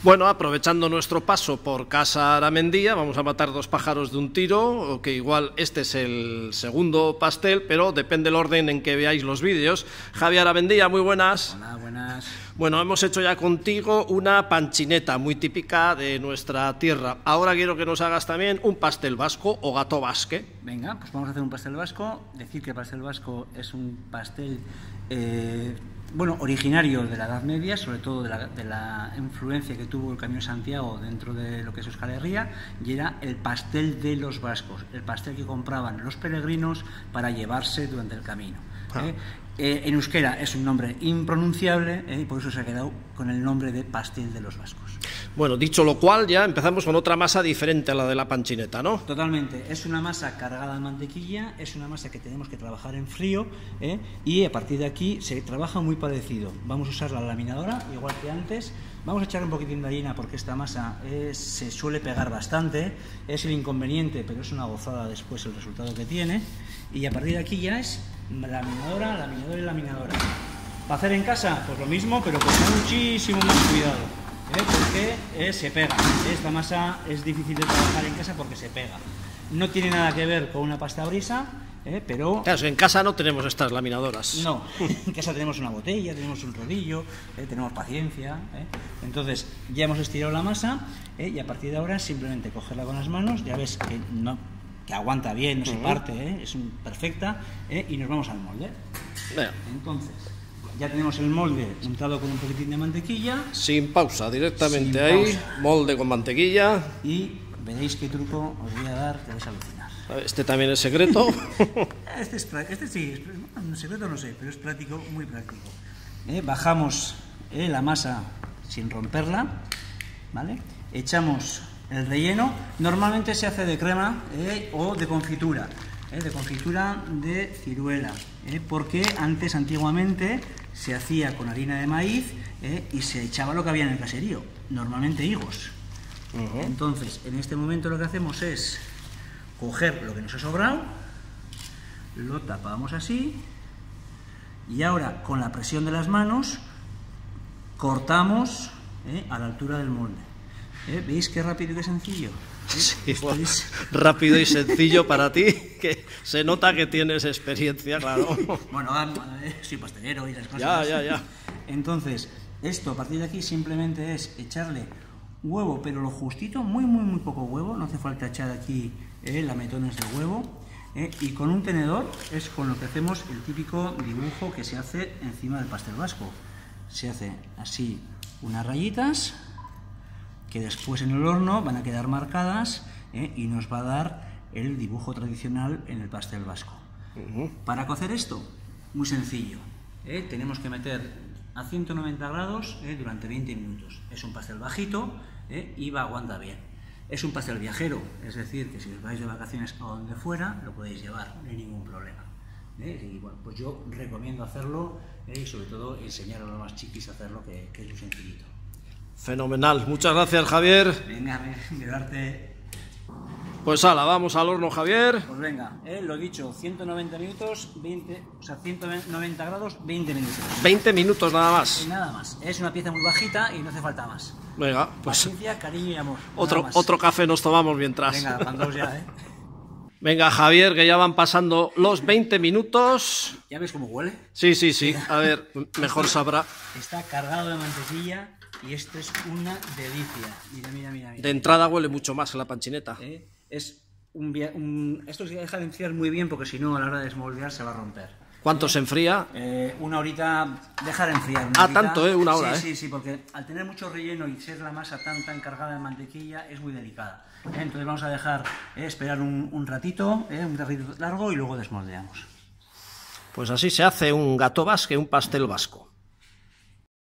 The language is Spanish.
Bueno, aprovechando nuestro paso por Casa Aramendía, vamos a matar dos pájaros de un tiro, que igual este es el segundo pastel, pero depende del orden en que veáis los vídeos. Javier Aramendía, muy buenas. Hola, buenas. Bueno, hemos hecho ya contigo una panchineta muy típica de nuestra tierra. Ahora quiero que nos hagas también un pastel vasco o gato basque. Venga, pues vamos a hacer un pastel vasco. Decir que el pastel vasco es un pastel originario de la Edad Media, sobre todo de la influencia que tuvo el Camino de Santiago dentro de lo que es Euskal Herria, y era el pastel de los vascos, el pastel que compraban los peregrinos para llevarse durante el camino. En euskera es un nombre impronunciable y por eso se ha quedado con el nombre de pastel de los vascos. Bueno, dicho lo cual, ya empezamos con otra masa diferente a la de la panchineta, ¿no? Totalmente, es una masa cargada en mantequilla, es una masa que tenemos que trabajar en frío y a partir de aquí se trabaja muy parecido. Vamos a usar la laminadora, igual que antes. Vamos a echar un poquitín de harina porque esta masa se suele pegar bastante, es el inconveniente, pero es una gozada después el resultado que tiene. Y a partir de aquí ya es laminadora, laminadora y laminadora. ¿Va a hacer en casa? Pues lo mismo, pero con muchísimo más cuidado, porque se pega. Esta masa es difícil de trabajar en casa porque se pega. No tiene nada que ver con una pasta brisa, pero... Claro, en casa no tenemos estas laminadoras. No, en casa tenemos una botella, tenemos un rodillo, tenemos paciencia. Entonces ya hemos estirado la masa y a partir de ahora simplemente cogerla con las manos, ya ves que no... que aguanta bien, no se parte, es perfecta, y nos vamos al molde. Entonces, ya tenemos el molde untado con un poquitín de mantequilla. Sin pausa, directamente sin ahí, pausa. Molde con mantequilla. Y veréis qué truco os voy a dar, que vais a alucinar. Este también es secreto. este sí, secreto no sé, pero es práctico, muy práctico. Bajamos la masa sin romperla, ¿vale? Echamos el relleno, normalmente se hace de crema o de confitura de ciruela, porque antiguamente se hacía con harina de maíz y se echaba lo que había en el caserío, normalmente higos. Entonces, en este momento lo que hacemos es coger lo que nos ha sobrado, lo tapamos así y ahora con la presión de las manos cortamos a la altura del molde. ¿Veis qué rápido y qué sencillo? Sí, bueno, rápido y sencillo para ti, que se nota que tienes experiencia, claro. Bueno, soy pastelero y las cosas. Ya. Entonces, esto a partir de aquí simplemente es echarle huevo, pero lo justito, muy poco huevo, no hace falta echar aquí lametones de huevo. Y con un tenedor es con lo que hacemos el típico dibujo que se hace encima del pastel vasco. Se hace así unas rayitas, que después en el horno van a quedar marcadas y nos va a dar el dibujo tradicional en el pastel vasco. Para cocer esto, muy sencillo. Tenemos que meter a 190 grados durante 20 minutos. Es un pastel bajito y aguanta bien. Es un pastel viajero, es decir, que si os vais de vacaciones a donde fuera, lo podéis llevar, no hay ningún problema. Y bueno, pues yo recomiendo hacerlo y sobre todo enseñar a los más chiquis a hacerlo, que es muy sencillito. Fenomenal, muchas gracias, Javier. Venga, quedarte. Pues ala, vamos al horno, Javier. Pues venga, lo dicho, 190 minutos, 190 grados, 20 minutos. 20 minutos nada más. Nada más, es una pieza muy bajita y no hace falta más. Venga, pues. Paciencia, cariño y amor. Otro café nos tomamos mientras. Venga, pandos ya, Venga, Javier, que ya van pasando los 20 minutos. ¿Ya ves cómo huele? Sí. A ver, mejor sabrá. Está cargado de mantequilla. Y esto es una delicia. Mira. De entrada huele mucho más que la panchineta. Es esto se deja de enfriar muy bien porque si no a la hora de desmoldear se va a romper. ¿Cuánto se enfría? Una horita, dejar enfriar. Tanto, una hora, Sí, porque al tener mucho relleno y ser la masa tan cargada de mantequilla es muy delicada. Entonces vamos a dejar esperar un ratito largo y luego desmoldeamos. Pues así se hace un gato basque, un pastel vasco.